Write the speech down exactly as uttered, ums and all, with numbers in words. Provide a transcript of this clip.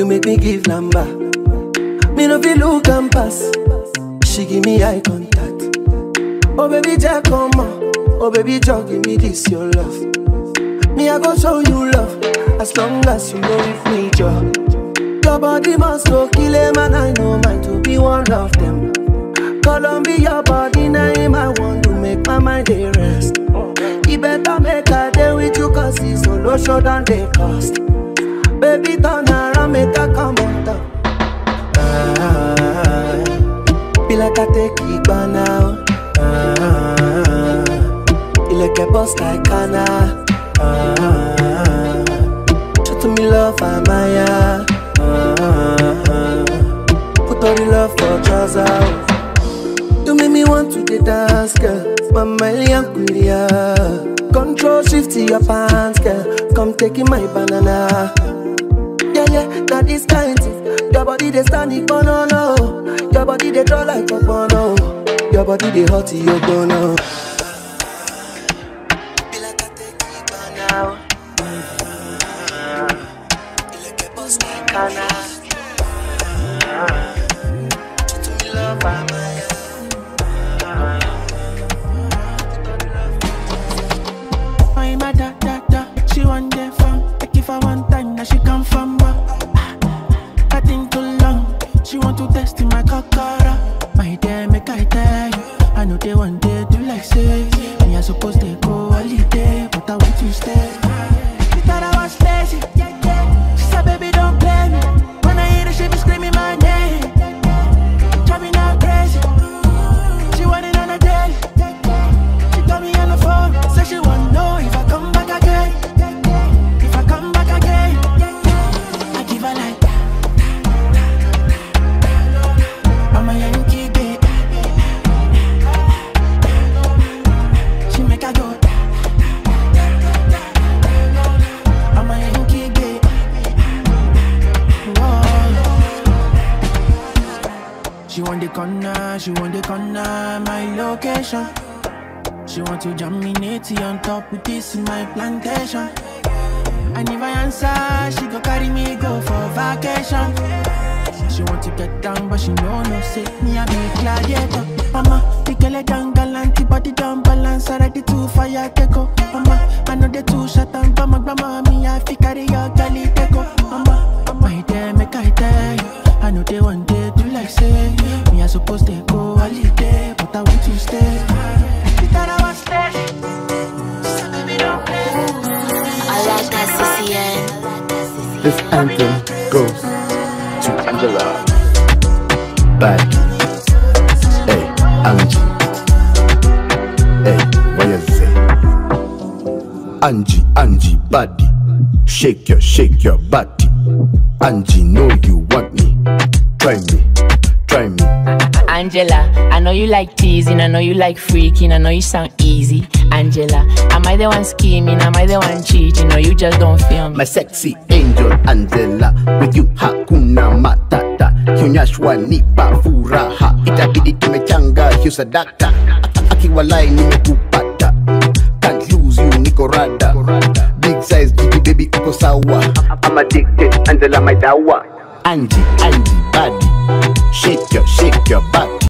You make me give number. Me no feel look and pass. She give me eye contact. Oh baby, Jack, come on. Oh baby, Jack, give me this your love. Me I go show you love. As long as you know with me, Joe. Your body must go kill him, and I know mine to be one of them. Columbia, your body name, I want to make my mind a rest. You better make a day with you, cause it's solo show than they cost. Baby, turn around, make a come on top. Ah, feel like I take it by now. Ah, feel like a boss like Anna. Ah, show to me love, I'm Maya. Ah, put all the love for trousers. You make me want to dance, girl. Mama, yeah. Control shift to your pants, girl. Come taking my banana. Yeah, yeah, that is kind of. Your body they standing for no, no. Your body they draw like a bono. Your body they hot to your bono. Feel like I take it by now. Feel like a boss like Anna. To me love, I'm she want the fun, like if I want time, now she come from back. I think too long, she want to test in my kakara. My dear, make I tell you, I know they want to do like say. Me I suppose they go holiday, but I want to stay. She thought I was lazy, she said baby don't play me. When I hear her, she be screaming my name. Driving her crazy, she want it on a daily. She got me on the phone, said she want to know if I come back again. She want the corner, she want the corner, my location. She want to jam me natty on top with this in my plantation. And if I answer, she go carry me go for vacation. She want to get down, but she know no say me I be gladiator. Mama, the girl down galanty, body down balance, already too fire teko. Mama, I know the two shot and grandma, grandma, me I fi carry your galley teko. Mama, my dear, make I tell you, I know they want to do like say. Me I suppose they go holiday, but I want to stay. She thought I was lazy, so baby don't play. I like that C C N. This anthem goes to Angela, Bad, hey, Angie, hey, what you say? Angie, Angie, body, shake your, shake your body. Angie, know you want me, try me, try me. Angela, I know you like teasing, I know you like freaking, I know you sound easy. Angela, am I the one scheming, am I the one cheating, or you just don't feel me? My sexy angel Angela, with you hakuna matata. Kionyeshwa nipa furaha, itabidi tumechanga hiyo sadaka. Akiwalai nimekupata, can't lose you niko rada. Big size gigi baby uko sawa. I'm addicted, Angela my dawa. Angie, Angie body, shake your, shake your body.